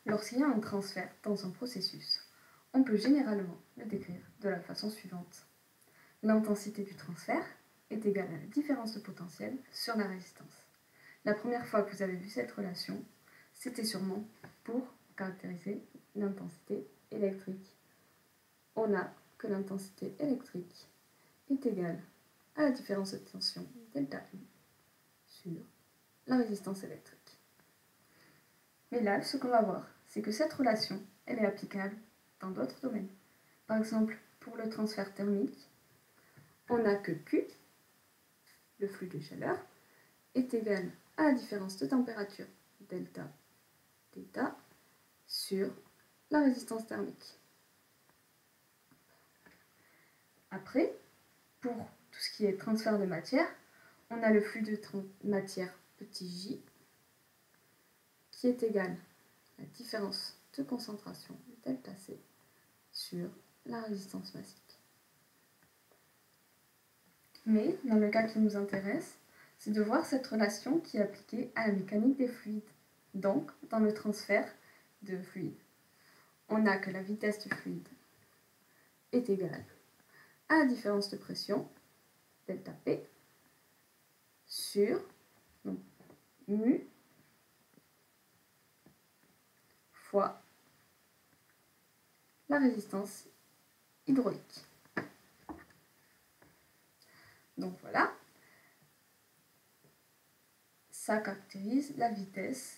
Lorsqu'il y a un transfert dans un processus, on peut généralement le décrire de la façon suivante. L'intensité du transfert est égale à la différence de potentiel sur la résistance. La première fois que vous avez vu cette relation, c'était sûrement pour caractériser l'intensité électrique. On a que l'intensité électrique est égale à la différence de tension delta I sur la résistance électrique. Mais là, ce qu'on va voir, c'est que cette relation, elle est applicable dans d'autres domaines. Par exemple, pour le transfert thermique, on a que Q, le flux de chaleur, est égal à la différence de température delta θ sur la résistance thermique. Après, pour tout ce qui est transfert de matière, on a le flux de matière petit j qui est égal à la différence de concentration delta C sur la résistance massique. Mais dans le cas qui nous intéresse, c'est de voir cette relation qui est appliquée à la mécanique des fluides, donc dans le transfert de fluide. On a que la vitesse du fluide est égale à la différence de pression, delta P, sur mu fois la résistance hydraulique. Donc voilà, ça caractérise la vitesse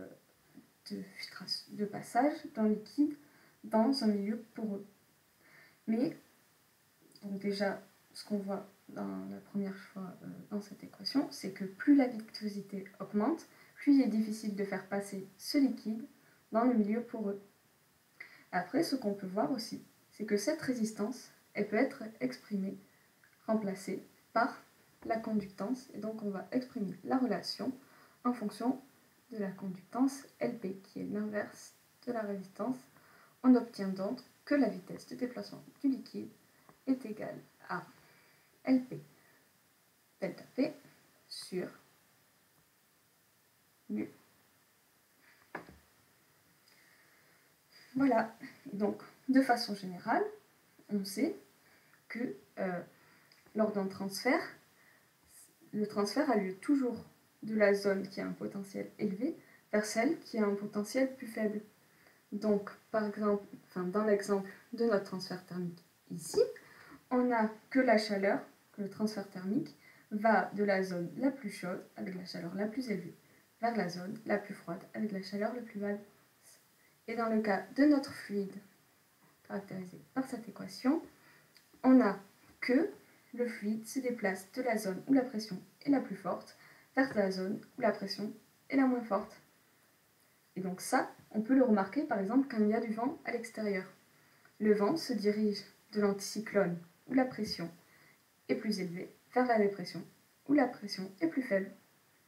de passage d'un liquide dans un milieu poreux. Mais, donc déjà, ce qu'on voit dans la première fois dans cette équation, c'est que plus la viscosité augmente, plus il est difficile de faire passer ce liquide dans le milieu poreux. Après, ce qu'on peut voir aussi, c'est que cette résistance, elle peut être exprimée, remplacée par la conductance, et donc on va exprimer la relation en fonction de la conductance LP, qui est l'inverse de la résistance. On obtient donc que la vitesse de déplacement du liquide est égale à LP delta P sur mu. Voilà, et donc de façon générale, on sait que lors d'un transfert, le transfert a lieu toujours de la zone qui a un potentiel élevé vers celle qui a un potentiel plus faible. Donc, par exemple, dans l'exemple de notre transfert thermique ici, on n'a que la chaleur, que le transfert thermique va de la zone la plus chaude, avec la chaleur la plus élevée, vers la zone la plus froide, avec la chaleur la plus basse. Et dans le cas de notre fluide, caractérisé par cette équation, on n'a que le fluide se déplace de la zone où la pression est la plus forte vers la zone où la pression est la moins forte. Et donc ça, on peut le remarquer par exemple quand il y a du vent à l'extérieur. Le vent se dirige de l'anticyclone où la pression est plus élevée vers la dépression où la pression est plus faible.